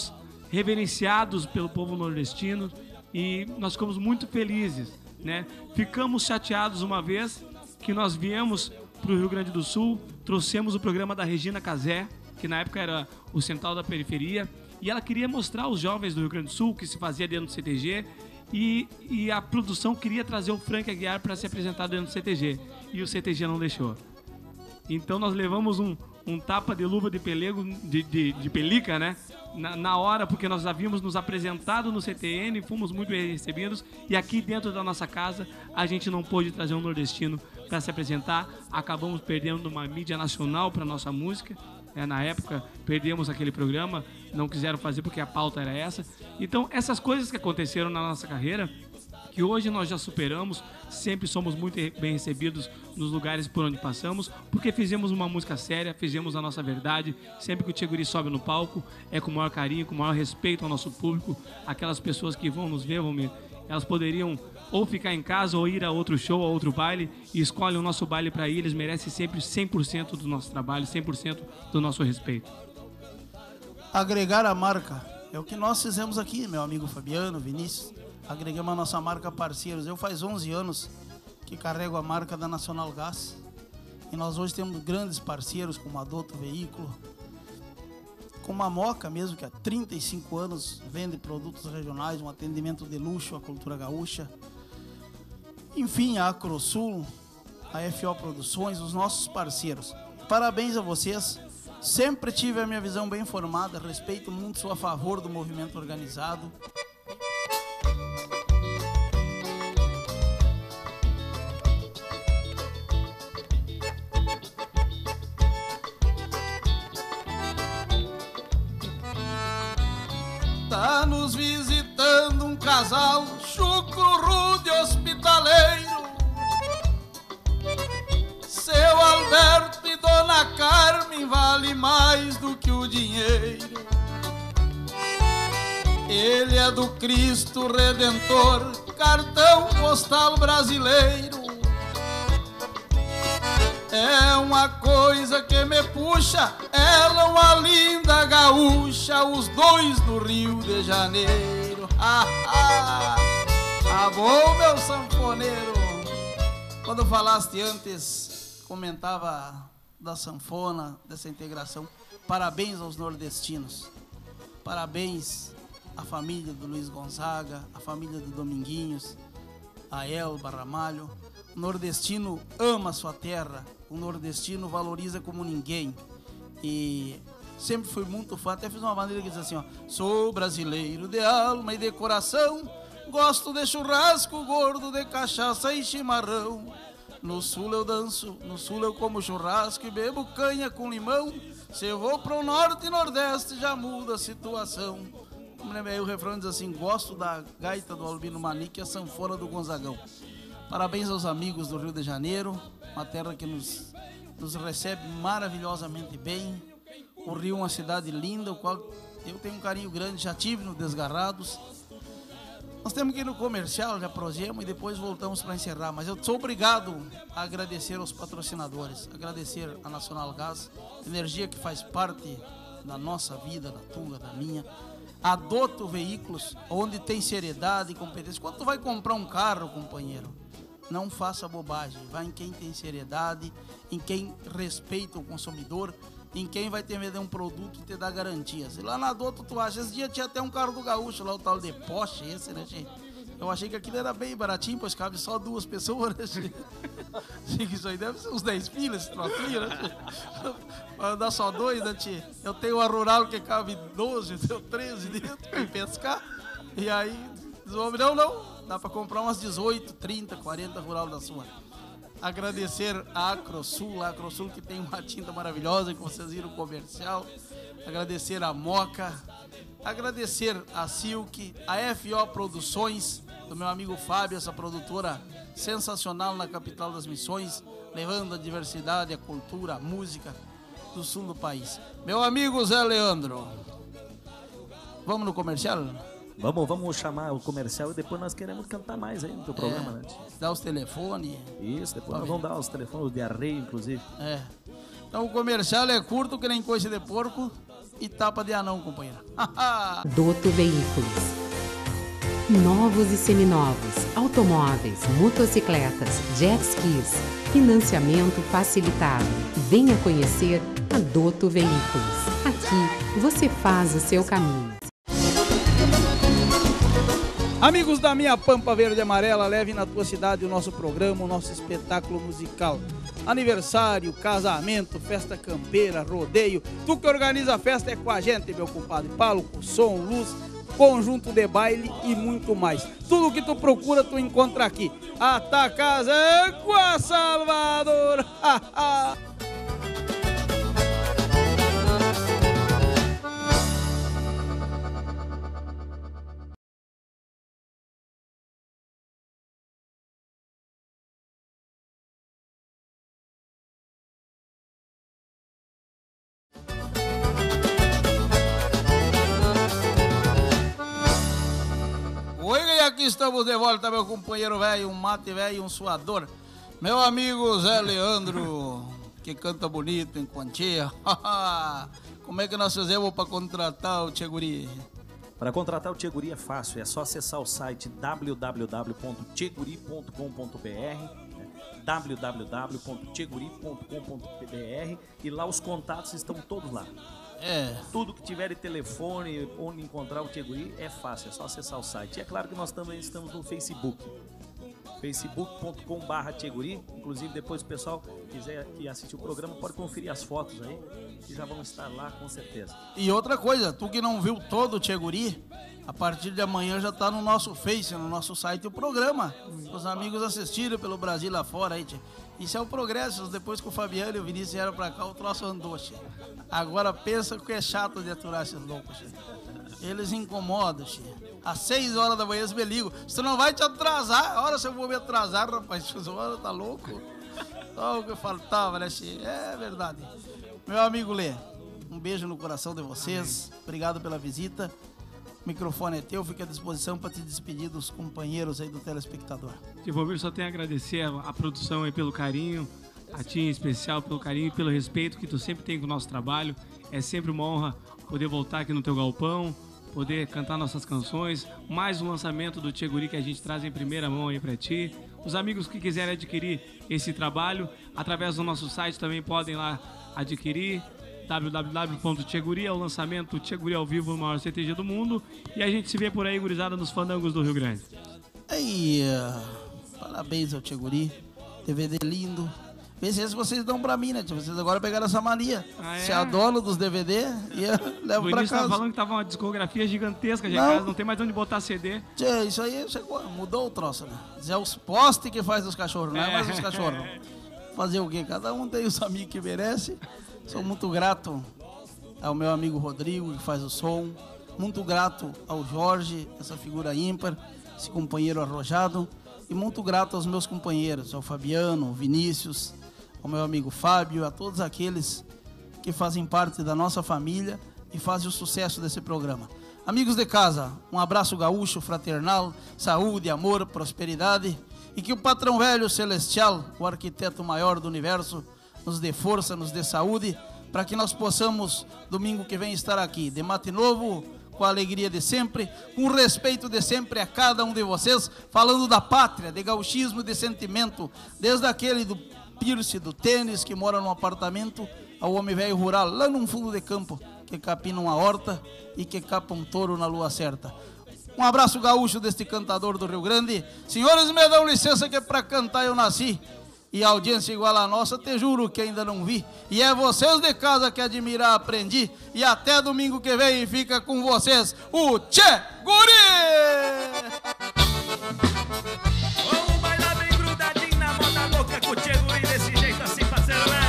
reverenciados pelo povo nordestino e nós ficamos muito felizes, né? Ficamos chateados uma vez que nós viemos para o Rio Grande do Sul, trouxemos o programa da Regina Casé, que na época era o Central da Periferia, e ela queria mostrar aos jovens do Rio Grande do Sul o que se fazia dentro do CTG, e a produção queria trazer o Frank Aguiar para se apresentar dentro do CTG, e o CTG não deixou. Então nós levamos um tapa de luva de pelego, de pelica, né? Na hora, porque nós havíamos nos apresentado no CTN, fomos muito bem recebidos, e aqui dentro da nossa casa a gente não pôde trazer um nordestino para se apresentar. Acabamos perdendo uma mídia nacional para nossa música. Na época perdemos aquele programa, não quiseram fazer porque a pauta era essa. Então essas coisas que aconteceram na nossa carreira, que hoje nós já superamos, sempre somos muito bem recebidos nos lugares por onde passamos, porque fizemos uma música séria, fizemos a nossa verdade. Sempre que o Tchê Guri sobe no palco, é com o maior carinho, com o maior respeito ao nosso público. Aquelas pessoas que vão nos ver, elas poderiam ou ficar em casa ou ir a outro show, a outro baile, e escolhem o nosso baile para ir. Eles merecem sempre 100% do nosso trabalho, 100% do nosso respeito. Agregar a marca é o que nós fizemos aqui, meu amigo Fabiano, Vinícius. Agregamos a nossa marca parceiros. Eu faz 11 anos que carrego a marca da Nacional Gás. E nós hoje temos grandes parceiros como a Dotto Veículo, como a Moca mesmo, que há 35 anos vende produtos regionais, um atendimento de luxo à cultura gaúcha. Enfim, a Acrosul, a FO Produções, os nossos parceiros. Parabéns a vocês. Sempre tive a minha visão bem formada, respeito muito, sou a favor do movimento organizado. Tá nos visitando um casal chucro, rude, hospitaleiro. Seu Alberto e Dona Carmen vale mais do que o dinheiro. Ele é do Cristo Redentor, cartão postal brasileiro. É uma coisa que me puxa, ela é uma linda gaúcha, os dois do Rio de Janeiro. Ah, bom, meu sanfoneiro. Quando falaste antes, comentava da sanfona, dessa integração. Parabéns aos nordestinos. Parabéns à família do Luiz Gonzaga, à família do Dominguinhos, a Elba Ramalho. O nordestino ama a sua terra, o nordestino valoriza como ninguém. E sempre fui muito fã, até fiz uma maneira que diz assim, ó: sou brasileiro de alma e de coração, gosto de churrasco gordo, de cachaça e chimarrão. No sul eu danço, no sul eu como churrasco e bebo canha com limão. Se eu vou pro norte e nordeste já muda a situação. Como lembrei, o refrão diz assim: gosto da gaita do Albino Manique e a sanfona do Gonzagão. Parabéns aos amigos do Rio de Janeiro, uma terra que nos recebe maravilhosamente bem. O Rio é uma cidade linda, o qual eu tenho um carinho grande, já tive no Desgarrados. Nós temos que ir no comercial, já prosseguimos e depois voltamos para encerrar. Mas eu sou obrigado a agradecer aos patrocinadores, agradecer a Nacional Gás, energia que faz parte da nossa vida, da tua, da minha. A Dotto Veículos, onde tem seriedade e competência. Quando tu vai comprar um carro, companheiro, não faça bobagem, vai em quem tem seriedade, em quem respeita o consumidor, em quem vai te vender um produto e te dar garantias. E lá na Dotto tu acha, esse dia tinha até um carro do gaúcho lá, o tal de Porsche, esse, né, gente? Eu achei que aquilo era bem baratinho, pois cabe só 2 pessoas, né, gente? Isso aí deve ser uns 10 filhos, esse trocinho, né, gente? Vai andar só 2, né, tia? Eu tenho uma rural que cabe 12, eu tenho 13 dentro pra ir pescar. E aí, não. Dá para comprar umas 18, 30, 40 rural da sua. Agradecer a Acrosul que tem uma tinta maravilhosa que vocês viram no comercial. Agradecer a Moca. Agradecer a Silk, a FO Produções, do meu amigo Fábio, essa produtora sensacional na capital das missões, levando a diversidade, a cultura, a música do sul do país. Meu amigo Zé Leandro, vamos no comercial? Vamos chamar o comercial e depois nós queremos cantar mais aí no teu programa, né? Dá os telefones. Isso, depois nós vamos dar os telefones de arreio, inclusive. Então o comercial é curto, que nem coisa de porco. e tapa de anão, companheira. Dotto Veículos. Novos e seminovos, automóveis, motocicletas, jet skis, financiamento facilitado. Venha conhecer a Dotto Veículos. Aqui você faz o seu caminho. Amigos da minha Pampa Verde e Amarela, leve na tua cidade o nosso programa, o nosso espetáculo musical. Aniversário, casamento, festa campeira, rodeio. Tu que organiza a festa é com a gente, meu compadre. Palco, som, luz, conjunto de baile e muito mais. Tudo que tu procura, tu encontra aqui. A tua casa é com a Salvador. Aqui estamos de volta, meu companheiro velho, um mate velho e um suador. Meu amigo Zé Leandro, que canta bonito em quantia. Como é que nós fizemos para contratar o Tchê Guri? Para contratar o Tchê Guri é fácil, é só acessar o site www.tcheguri.com.br www.tcheguri.com.br e lá os contatos estão todos lá. Tudo que tiver de telefone, onde encontrar o Tchê Guri é fácil, é só acessar o site. E é claro que nós também estamos no Facebook, facebook.com/Tchê Guri. Inclusive depois o pessoal quiser assistir o programa pode conferir as fotos aí, que já vão estar lá com certeza. E outra coisa, tu que não viu todo o Tchê Guri, a partir de amanhã já está no nosso Face, no nosso site o programa. Os amigos assistiram pelo Brasil lá fora aí, tchê. Isso é o progresso, depois que o Fabiano e o Vinícius vieram pra cá, o troço andou, tchê. Agora pensa que é chato de aturar esses loucos, tchê. Eles incomodam, tchê. Às 6 horas da manhã eles me ligam. Se tu não vai te atrasar, olha se eu vou me atrasar, rapaz, 6 horas, tá louco? Só o que faltava, né, tchê? É verdade. Meu amigo Lê, um beijo no coração de vocês. Obrigado pela visita. O microfone é teu, fica à disposição para te despedir dos companheiros aí do telespectador. Tivomir, só tenho a agradecer a produção aí pelo carinho, a ti em especial pelo carinho e pelo respeito que tu sempre tem com o nosso trabalho. É sempre uma honra poder voltar aqui no teu galpão, poder cantar nossas canções, mais um lançamento do Tchê Guri que a gente traz em primeira mão aí para ti. Os amigos que quiserem adquirir esse trabalho, através do nosso site também podem lá adquirir. www.tcheguri é o lançamento Tchê Guri ao vivo, o maior CTG do mundo. E a gente se vê por aí, gurizada, nos fandangos do Rio Grande. Aí, parabéns ao Tchê Guri, DVD lindo. Vê se vocês dão pra mim, né? Vocês agora pegaram essa mania. Se é dono dos DVD e levo pra casa. Tá falando que tava uma discografia gigantesca já em casa, não tem mais onde botar CD. Tchê, isso aí mudou o troço, né? É os postes que faz os cachorros, não é mais os cachorros. Fazer o quê? Cada um tem os amigos que merece. Sou muito grato ao meu amigo Rodrigo, que faz o som. Muito grato ao Jorge, essa figura ímpar, esse companheiro arrojado. E muito grato aos meus companheiros, ao Fabiano, ao Vinícius, ao meu amigo Fábio, a todos aqueles que fazem parte da nossa família e fazem o sucesso desse programa. Amigos de casa, um abraço gaúcho, fraternal, saúde, amor, prosperidade. E que o patrão velho celestial, o arquiteto maior do universo, nos dê força, nos dê saúde, para que nós possamos, domingo que vem, estar aqui, de mate novo, com a alegria de sempre, com o respeito de sempre a cada um de vocês, falando da pátria, de gauchismo, de sentimento, desde aquele do Pirce, do tênis, que mora num apartamento, ao homem velho rural, lá num fundo de campo, que capina uma horta e que capa um touro na lua certa. Um abraço gaúcho deste cantador do Rio Grande. Senhores, me dão licença que para cantar eu nasci. E a audiência igual a nossa, te juro que ainda não vi. E é vocês de casa que admirar aprendi. E até domingo que vem fica com vocês o Tchê Guri! Vamos bailar bem grudadinho na moda louca com o Tchê Guri desse jeito assim, parceiro, né?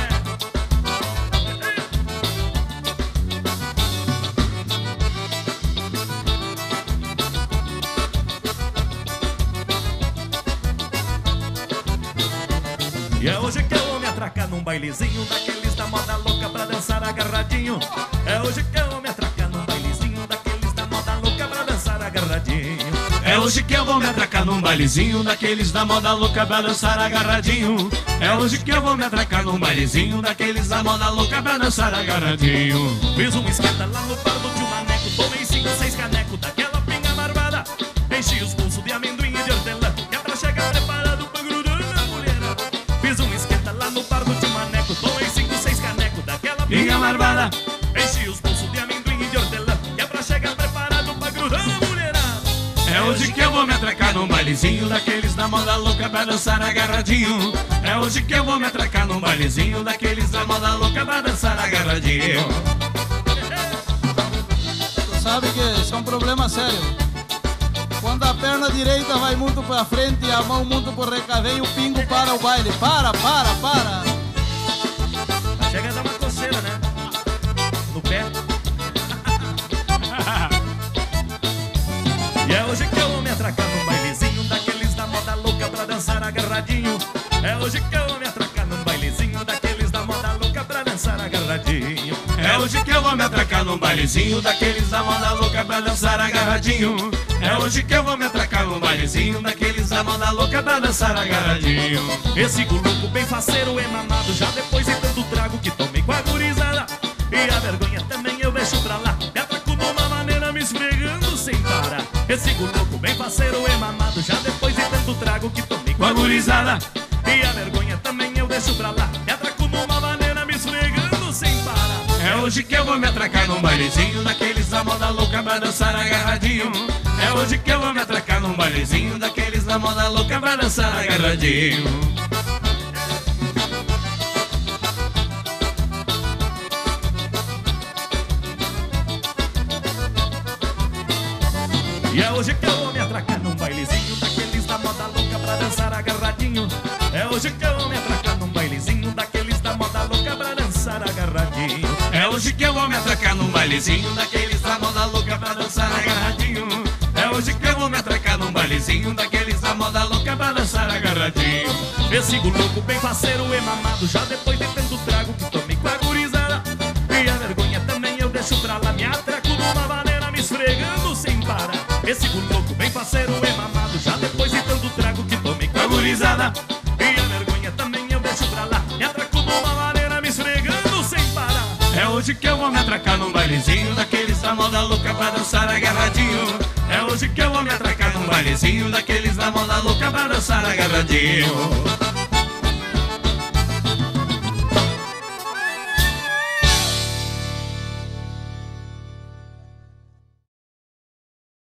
E é hoje que eu vou me atracar num bailezinho daqueles da moda louca pra dançar agarradinho. É hoje que eu vou me atracar num bailezinho daqueles da moda louca pra dançar agarradinho. É hoje que eu vou me atracar num bailezinho daqueles da moda louca pra dançar agarradinho. É hoje que eu vou me atracar num bailezinho daqueles da moda louca pra dançar agarradinho. Fiz um esquenta lá no pardo de um maneco, tomei 5, 6 canecos daquela pinga marvada. Enchi os pulsos de amendoim e de hortelã, que é pra chegar preparado pra grudar na mulherada. Fiz um esquenta lá no pardo de um maneco, tomei 5, 6 canecos daquela pinga marvada. Enchi os pulsos de amendoim e de hortelã, que é pra chegar preparado pra grudar na mulherada. É hoje que eu vou me atracar num bailezinho daqueles da moda louca pra dançar agarradinho. É hoje que eu vou me atracar num bailezinho daqueles da moda louca pra dançar agarradinho. Tu sabe que isso é um problema sério. Quando a perna direita vai muito pra frente e a mão muito pro recaveio, o pingo para o baile. Para! Chega a dar uma coceira, né? No pé. E é hoje que eu vou me atracar num bailezinho daqueles da moda louca pra dançar agarradinho. É hoje que eu vou me atracar num bailezinho daqueles da moda louca pra dançar agarradinho. É hoje que eu vou me atracar num bailezinho daqueles da moda louca pra dançar agarradinho. É hoje que eu vou me atracar num bailezinho daqueles da moda louca pra dançar agarradinho. Esse guluco bem faceiro emanado, já depois de tanto trago que tomei com a gurizada. E a vergonha também eu deixo pra lá, me atraco numa maneira me esfregando sem parar. Esse guluco bem faceiro emanado, já depois de tanto trago que tomei com a gurizada. E a vergonha também eu deixo pra lá, me atraco numa maneira me esfregando sem parar. É hoje que eu vou me atracar num bailezinho daqueles da moda louca pra dançar agarradinho. É hoje que eu vou me atracar num bailezinho daqueles da moda louca pra dançar agarradinho. E é hoje que eu vou me atracar num bailezinho daqueles da moda louca pra dançar agarradinho. É hoje que eu vou me atracar num bailezinho daqueles da moda louca pra dançar agarradinho. É hoje que eu vou me atracar num bailezinho daqueles da moda louca pra dançar agarradinho. É hoje que eu vou me atracar num bailezinho daqueles da moda louca pra dançar agarradinho. Esse guluco bem faceiro emamado, já depois de tanto trago que tomei com a gurizada. E a vergonha também eu deixo pra lá, me atraco numa maneira me esfregando sem parar. Esse guluco bem faceiro emamado, já depois de tanto trago que tomei com a gurizada. E a vergonha também eu deixo pra lá, me atraco numa maneira me esfregando sem parar. É hoje que eu vou me atracar num bailezinho daqueles da moda louca pra dançar agarradinho. É hoje que eu vou me atracar num bailezinho daqueles da moda louca pra dançar agarradinho.